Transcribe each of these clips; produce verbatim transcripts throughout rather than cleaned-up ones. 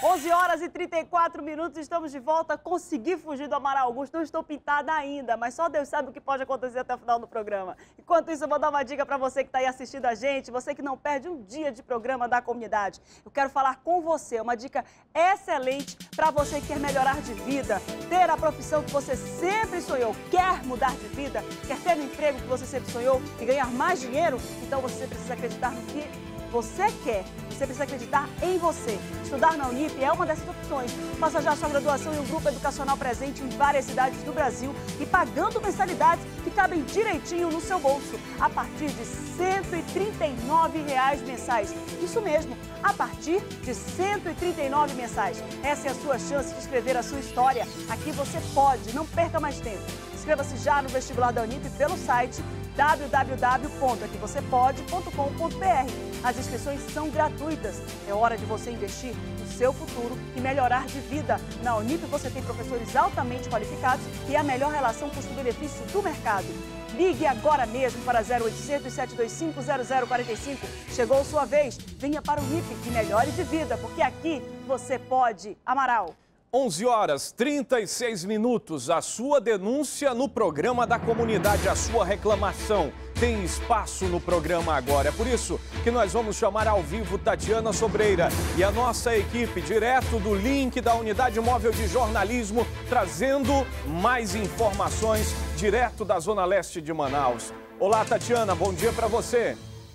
onze horas e trinta e quatro minutos, estamos de volta. Consegui fugir do Amaral Augusto, não estou pintada ainda, mas só Deus sabe o que pode acontecer até o final do programa. Enquanto isso, eu vou dar uma dica para você que está aí assistindo a gente, você que não perde um dia de programa da comunidade. Eu quero falar com você, uma dica excelente para você que quer melhorar de vida, ter a profissão que você sempre sonhou, quer mudar de vida, quer ter o emprego que você sempre sonhou e ganhar mais dinheiro, então você precisa acreditar no que você quer, você precisa acreditar em você. Estudar na Unip é uma dessas opções. Faça já a sua graduação em um grupo educacional presente em várias cidades do Brasil e pagando mensalidades que cabem direitinho no seu bolso, a partir de cento e trinta e nove reais mensais. Isso mesmo, a partir de cento e trinta e nove mensais. Essa é a sua chance de escrever a sua história. Aqui você pode, não perca mais tempo. Inscreva-se já no vestibular da Unip pelo site w w w ponto aqui você pode ponto com ponto b r. As inscrições são gratuitas. É hora de você investir no seu futuro e melhorar de vida. Na Unip você tem professores altamente qualificados e a melhor relação custo-benefício do mercado. Ligue agora mesmo para zero oitocentos, sete dois cinco, zero zero quatro cinco. Chegou sua vez. Venha para o Unip e melhore de vida, porque aqui você pode. Amaral. onze horas e trinta e seis minutos, a sua denúncia no programa da comunidade, a sua reclamação tem espaço no programa agora. É por isso que nós vamos chamar ao vivo Tatiana Sobreira e a nossa equipe, direto do link da Unidade Móvel de Jornalismo, trazendo mais informações direto da Zona Leste de Manaus. Olá, Tatiana, bom dia para você.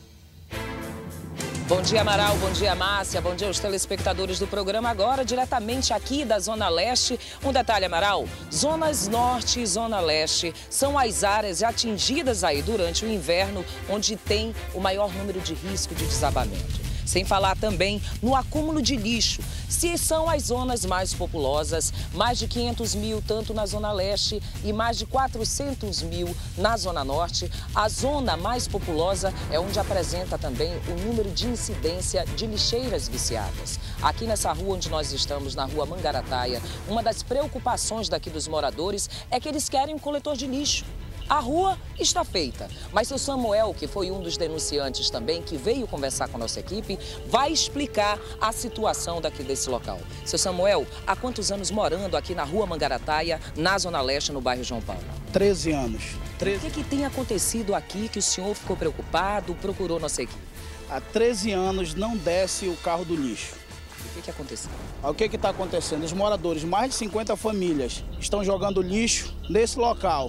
Bom dia, Amaral. Bom dia, Márcia. Bom dia aos telespectadores do programa. Agora, diretamente aqui da Zona Leste. Um detalhe, Amaral. Zonas Norte e Zona Leste são as áreas atingidas aí durante o inverno, onde tem o maior número de risco de desabamento. Sem falar também no acúmulo de lixo. Se são as zonas mais populosas, mais de quinhentos mil tanto na Zona Leste e mais de quatrocentos mil na Zona Norte, a zona mais populosa é onde apresenta também o número de incidência de lixeiras viciadas. Aqui nessa rua onde nós estamos, na rua Mangarataia, uma das preocupações daqui dos moradores é que eles querem um coletor de lixo. A rua está feita, mas o Samuel, que foi um dos denunciantes também, que veio conversar com a nossa equipe, vai explicar a situação daqui desse local. Seu Samuel, há quantos anos morando aqui na rua Mangarataia, na Zona Leste, no bairro João Paulo? treze anos. treze... O que, que tem acontecido aqui que o senhor ficou preocupado, procurou nossa equipe? Há treze anos não desce o carro do lixo. O que, que aconteceu? O que está acontecendo? Os moradores, mais de cinquenta famílias, estão jogando lixo nesse local.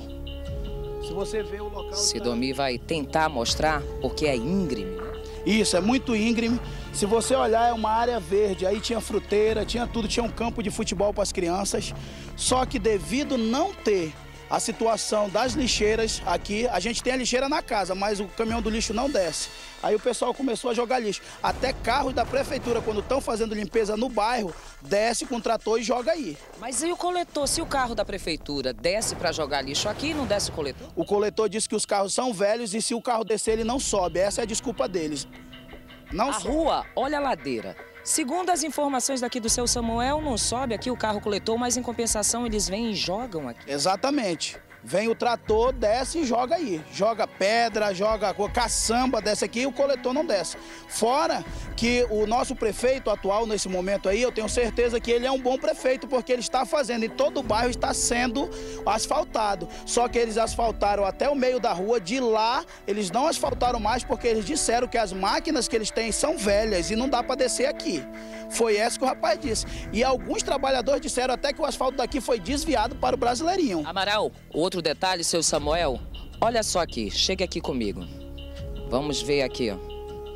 Se você vê o local... Sidomi vai tentar mostrar porque é íngreme. Isso, é muito íngreme. Se você olhar, é uma área verde. Aí tinha fruteira, tinha tudo, tinha um campo de futebol para as crianças. Só que devido não ter a situação das lixeiras aqui, a gente tem a lixeira na casa, mas o caminhão do lixo não desce. Aí o pessoal começou a jogar lixo. Até carros da prefeitura, quando estão fazendo limpeza no bairro, desce com o trator e joga aí. Mas e o coletor? Se o carro da prefeitura desce para jogar lixo aqui, não desce o coletor? O coletor disse que os carros são velhos e se o carro descer, ele não sobe. Essa é a desculpa deles. Não a sobe. rua, olha a ladeira. Segundo as informações daqui do seu Samuel, não sobe aqui o carro coletor, mas em compensação eles vêm e jogam aqui. Exatamente. Vem o trator, desce e joga aí. Joga pedra, joga caçamba, desce aqui e o coletor não desce. Fora que o nosso prefeito atual nesse momento aí, eu tenho certeza que ele é um bom prefeito, porque ele está fazendo e todo o bairro está sendo asfaltado. Só que eles asfaltaram até o meio da rua, de lá eles não asfaltaram mais porque eles disseram que as máquinas que eles têm são velhas e não dá para descer aqui. Foi essa que o rapaz disse. E alguns trabalhadores disseram até que o asfalto daqui foi desviado para o Brasileirinho. Amaral, outro detalhe, seu Samuel, olha só aqui, chega aqui comigo. Vamos ver aqui, ó.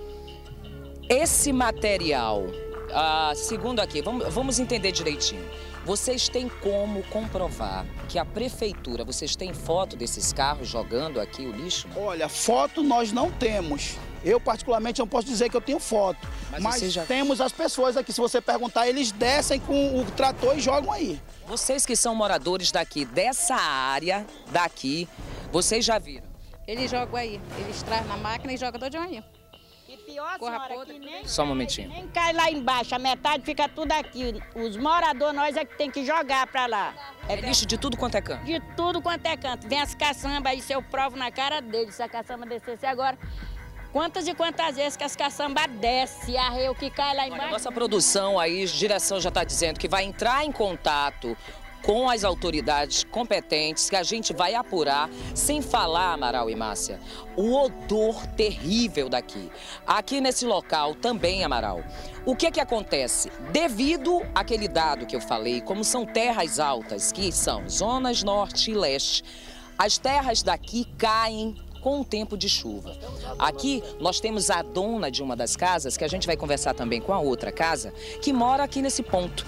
Esse material, ah, segundo aqui, vamos, vamos entender direitinho. Vocês têm como comprovar que a prefeitura, vocês têm foto desses carros jogando aqui o lixo? Não? Olha, foto nós não temos. Eu, particularmente, não posso dizer que eu tenho foto. Mas, mas já... temos as pessoas aqui. Se você perguntar, eles descem com o trator e jogam aí. Vocês que são moradores daqui, dessa área daqui, vocês já viram? Eles jogam aí. Eles trazem na máquina e jogam todo aí. E pior, senhora, que nem Só um momentinho. Nem cai lá embaixo, a metade fica tudo aqui. Os moradores, nós é que tem que jogar pra lá. É lixo de tudo quanto é canto? De tudo quanto é canto. Vem as caçambas aí, se eu provo na cara deles, se a caçamba descesse agora, Quantas e quantas vezes que as caçambas descem, arreio que cai lá embaixo. Olha, nossa produção aí, direção já está dizendo que vai entrar em contato com as autoridades competentes, que a gente vai apurar, sem falar, Amaral e Márcia, o odor terrível daqui. Aqui nesse local também, Amaral, o que é que acontece? Devido àquele dado que eu falei, como são terras altas, que são zonas norte e leste, as terras daqui caem com o tempo de chuva. Aqui nós temos a dona de uma das casas, que a gente vai conversar também com a outra casa, que mora aqui nesse ponto.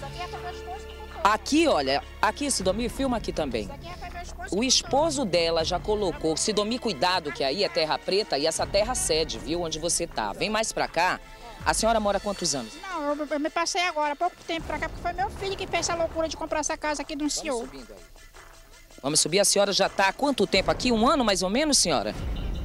Aqui, olha, aqui, Sidomir, filma aqui também. O esposo dela já colocou, Sidomir, cuidado que aí é terra preta e essa terra cede, viu, onde você tá. Vem mais pra cá. A senhora mora há quantos anos? Não, eu, eu me passei agora, há pouco tempo pra cá, porque foi meu filho que fez essa loucura de comprar essa casa aqui de um senhor. Vamos subindo aí. Vamos subir, a senhora já tá há quanto tempo aqui? Um ano mais ou menos, senhora?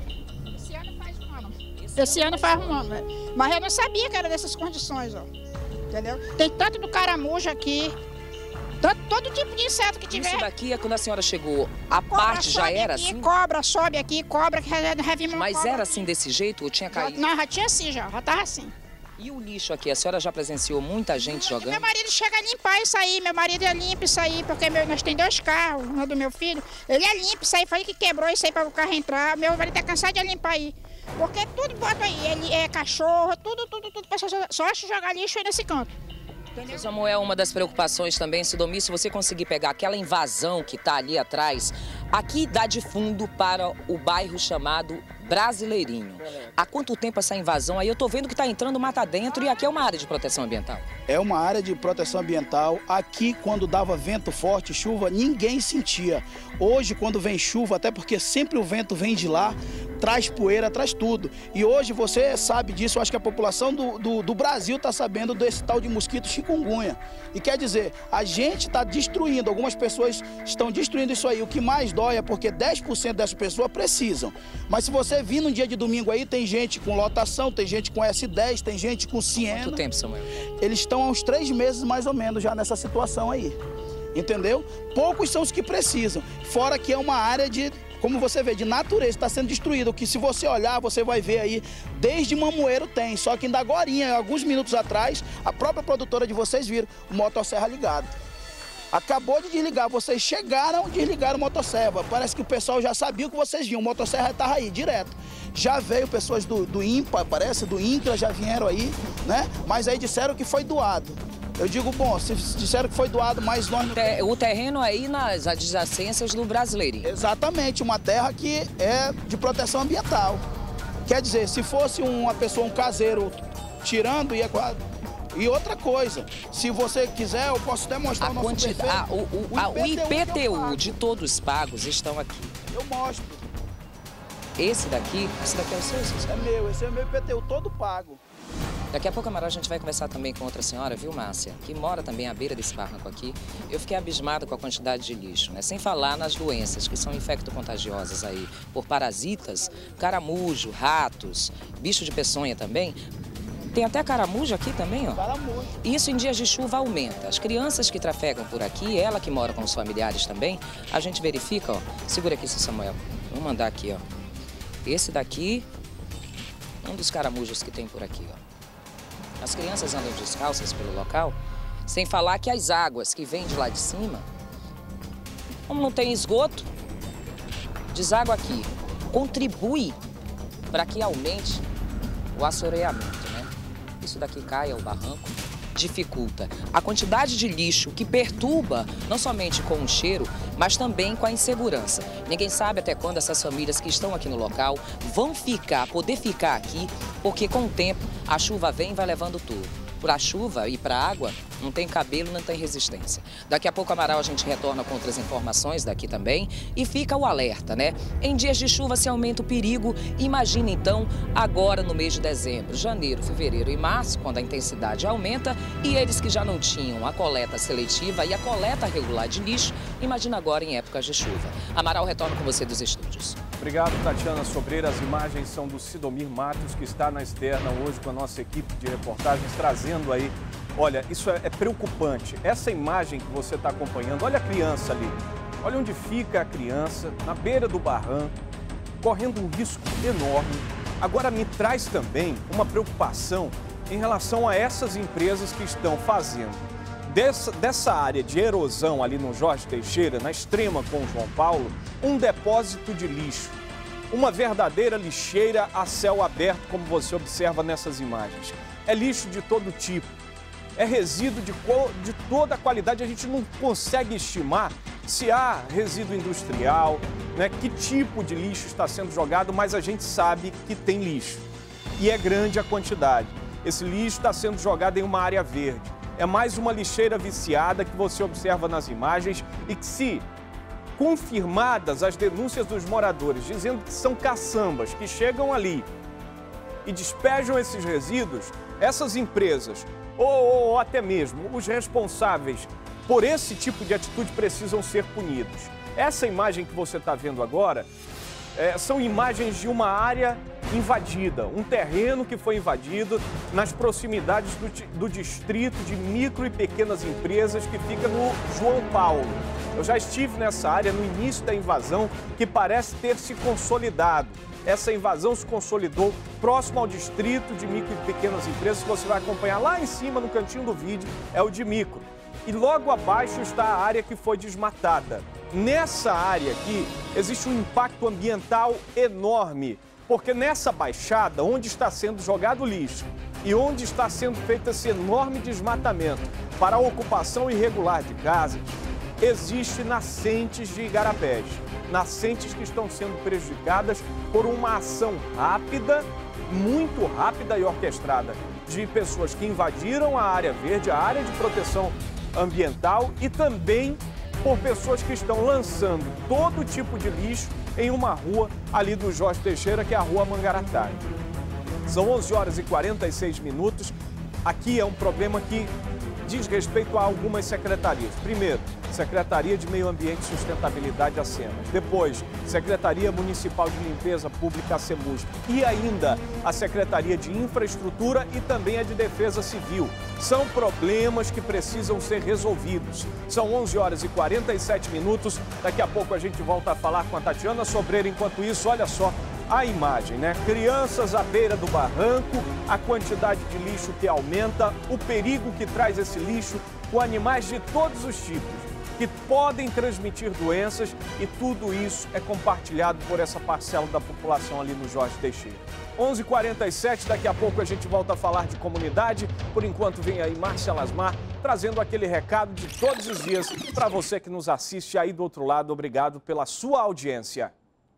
Esse ano faz um ano. Esse ano faz um ano, né? Mas eu não sabia que era dessas condições, ó. Entendeu? Tem tanto do caramujo aqui. Todo, todo tipo de inseto que tiver. Isso daqui é quando a senhora chegou, a Cobra parte já era aqui, assim? Cobra, sobe aqui, cobra, que já, já vimos uma Mas cobra era aqui. assim desse jeito ou tinha caído? Não, já tinha assim, já, já tava assim. E o lixo aqui, a senhora já presenciou muita gente Meu jogando? marido chega a limpar isso aí, meu marido é limpo isso aí, porque meu, nós temos dois carros, um do meu filho, ele é limpo isso aí, foi ele que quebrou isso aí para o carro entrar, meu marido tá cansado de limpar aí. Porque tudo bota aí, ele é cachorro, tudo, tudo, tudo, só, só acha jogar lixo aí nesse canto. Seu Samuel, uma das preocupações também, Sidomir, se você conseguir pegar aquela invasão que está ali atrás, aqui dá de fundo para o bairro chamado Brasileirinho. Há quanto tempo essa invasão aí? Eu tô vendo que está entrando mata dentro e aqui é uma área de proteção ambiental. É uma área de proteção ambiental. Aqui, quando dava vento forte, chuva, ninguém sentia. Hoje, quando vem chuva, até porque sempre o vento vem de lá, traz poeira, traz tudo. E hoje você sabe disso, eu acho que a população do, do, do Brasil está sabendo desse tal de mosquito chikungunya. E quer dizer, a gente está destruindo, algumas pessoas estão destruindo isso aí. O que mais dói é porque dez por cento dessas pessoas precisam. Mas se você vir num dia de domingo aí, tem gente com lotação, tem gente com S dez, tem gente com Siena. Quanto tempo, Samuel? Eles estão há uns três meses mais ou menos já nessa situação aí. Entendeu? Poucos são os que precisam. Fora que é uma área de, como você vê, de natureza, está sendo destruída. O que se você olhar, você vai ver aí, desde Mamoeiro tem. Só que ainda agorinha, alguns minutos atrás, a própria produtora de vocês viram o motosserra ligado. Acabou de desligar, vocês chegaram, desligaram o motosserra. Parece que o pessoal já sabia o que vocês viam, o motosserra estava aí, direto. Já veio pessoas do, do INPA, parece, do INCRA, já vieram aí, né? Mas aí disseram que foi doado. Eu digo, bom, se disseram que foi doado, mas nós não... O terreno aí nas adjacências do Brasileirinho. Exatamente, uma terra que é de proteção ambiental. Quer dizer, se fosse uma pessoa, um caseiro, tirando, ia... E outra coisa, se você quiser, eu posso até mostrar a o nosso quanti... prefeito. Ah, o, o, o, a, o I P T U I de todos pagos estão aqui. Eu mostro. Esse daqui, esse daqui é o seu, seu? É meu, esse é meu I P T U, todo pago. Daqui a pouco, Amaral, a gente vai conversar também com outra senhora, viu, Márcia? Que mora também à beira desse barranco aqui. Eu fiquei abismada com a quantidade de lixo, né? Sem falar nas doenças que são infecto-contagiosas aí, por parasitas, caramujo, ratos, bicho de peçonha também. Tem até caramujo aqui também, ó. Caramujo. Isso em dias de chuva aumenta. As crianças que trafegam por aqui, ela que mora com os familiares também, a gente verifica, ó. Segura aqui, seu Samuel. Vamos mandar aqui, ó. Esse daqui, um dos caramujos que tem por aqui, ó. As crianças andam descalças pelo local, sem falar que as águas que vêm de lá de cima, como não tem esgoto, deságua aqui, contribui para que aumente o assoreamento, né? Isso daqui cai ao barranco, dificulta a quantidade de lixo que perturba não somente com o cheiro, mas também com a insegurança. Ninguém sabe até quando essas famílias que estão aqui no local vão ficar, poder ficar aqui, porque com o tempo a chuva vem e vai levando tudo. Para a chuva e para a água, não tem cabelo, não tem resistência. Daqui a pouco, Amaral, a gente retorna com outras informações daqui também e fica o alerta, né? Em dias de chuva se aumenta o perigo. Imagina então, agora no mês de dezembro, janeiro, fevereiro e março, quando a intensidade aumenta e eles que já não tinham a coleta seletiva e a coleta regular de lixo, imagina agora em épocas de chuva. Amaral, retorna com você dos estúdios. Obrigado, Tatiana Sobreira. As imagens são do Sidomir Matos, que está na externa hoje com a nossa equipe de reportagens, trazendo aí. Olha, isso é, é preocupante. Essa imagem que você está acompanhando, olha a criança ali. Olha onde fica a criança, na beira do barranco, correndo um risco enorme. Agora, me traz também uma preocupação em relação a essas empresas que estão fazendo dessa, dessa área de erosão ali no Jorge Teixeira, na extrema com o João Paulo, um depósito de lixo. Uma verdadeira lixeira a céu aberto, como você observa nessas imagens. É lixo de todo tipo, é resíduo de, de toda a qualidade. A gente não consegue estimar se há resíduo industrial, né, que tipo de lixo está sendo jogado, mas a gente sabe que tem lixo. E é grande a quantidade. Esse lixo está sendo jogado em uma área verde. É mais uma lixeira viciada que você observa nas imagens e que, se confirmadas as denúncias dos moradores, dizendo que são caçambas que chegam ali e despejam esses resíduos, essas empresas ou, ou até mesmo os responsáveis por esse tipo de atitude precisam ser punidos. Essa imagem que você está vendo agora é, são imagens de uma área invadida, um terreno que foi invadido nas proximidades do, do distrito de micro e pequenas empresas que fica no João Paulo. Eu já estive nessa área no início da invasão, que parece ter se consolidado. Essa invasão se consolidou próximo ao distrito de micro e pequenas empresas, que você vai acompanhar lá em cima no cantinho do vídeo, é o de micro. E logo abaixo está a área que foi desmatada. Nessa área aqui existe um impacto ambiental enorme, porque nessa baixada, onde está sendo jogado lixo e onde está sendo feito esse enorme desmatamento para a ocupação irregular de casas, existe nascentes de igarapés, nascentes que estão sendo prejudicadas por uma ação rápida, muito rápida e orquestrada, de pessoas que invadiram a área verde, a área de proteção ambiental, e também por pessoas que estão lançando todo tipo de lixo em uma rua ali do Jorge Teixeira, que é a Rua Mangaratá. São onze horas e quarenta e seis minutos. Aqui é um problema que diz respeito a algumas secretarias. Primeiro, Secretaria de Meio Ambiente e Sustentabilidade, a SEMAS. Depois, Secretaria Municipal de Limpeza Pública, a SEMUSP. E ainda a Secretaria de Infraestrutura e também a de Defesa Civil. São problemas que precisam ser resolvidos. São onze horas e quarenta e sete minutos. Daqui a pouco a gente volta a falar com a Tatiana Sobreira. Enquanto isso, olha só a imagem, né? Crianças à beira do barranco, a quantidade de lixo que aumenta, o perigo que traz esse lixo, com animais de todos os tipos, que podem transmitir doenças, e tudo isso é compartilhado por essa parcela da população ali no Jorge Teixeira. onze e quarenta e sete, daqui a pouco a gente volta a falar de comunidade. Por enquanto vem aí Márcia Lasmar, trazendo aquele recado de todos os dias para você que nos assiste aí do outro lado. Obrigado pela sua audiência.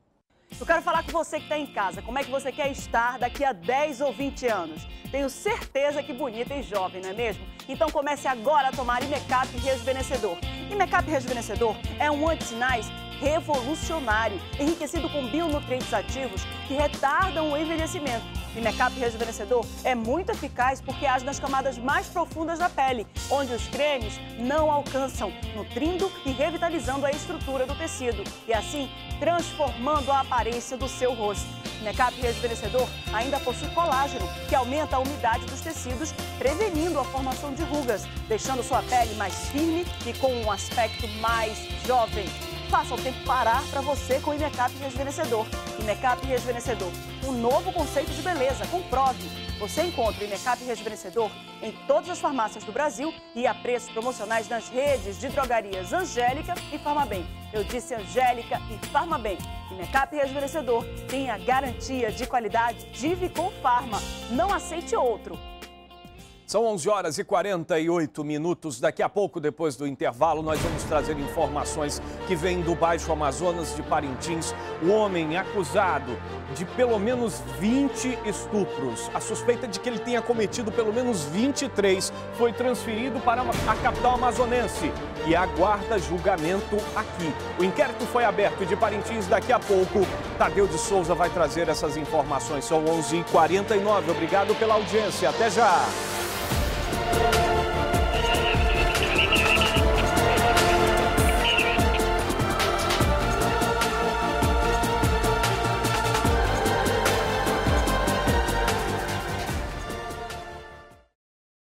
Eu quero falar com você que está em casa, como é que você quer estar daqui a dez ou vinte anos. Tenho certeza que bonita e jovem, não é mesmo? Então comece agora a tomar Imecap Rejuvenescedor. Imecap Rejuvenescedor é um antissinais revolucionário, enriquecido com bionutrientes ativos que retardam o envelhecimento. Imecap Rejuvenescedor é muito eficaz porque age nas camadas mais profundas da pele, onde os cremes não alcançam, nutrindo e revitalizando a estrutura do tecido e assim transformando a aparência do seu rosto. Imecap Rejuvenescedor ainda possui colágeno, que aumenta a umidade dos tecidos, prevenindo a formação de rugas, deixando sua pele mais firme e com um aspecto mais jovem. Faça o tempo parar para você com o Imecap Rejuvenescedor. Imecap Rejuvenescedor, um novo conceito de beleza. Comprove. Você encontra o Imecap Rejuvenescedor em todas as farmácias do Brasil e a preços promocionais nas redes de drogarias Angélica e Farmabem. Eu disse Angélica e Farmabem. Imecap Rejuvenescedor tem a garantia de qualidade de Vicom Farma. Não aceite outro. São onze horas e quarenta e oito minutos. Daqui a pouco, depois do intervalo, nós vamos trazer informações que vêm do Baixo Amazonas de Parintins. Um homem acusado de pelo menos vinte estupros. A suspeita de que ele tenha cometido pelo menos vinte e três foi transferido para a capital amazonense e aguarda julgamento aqui. O inquérito foi aberto de Parintins. Daqui a pouco, Tadeu de Souza vai trazer essas informações. São onze e quarenta e nove. Obrigado pela audiência. Até já!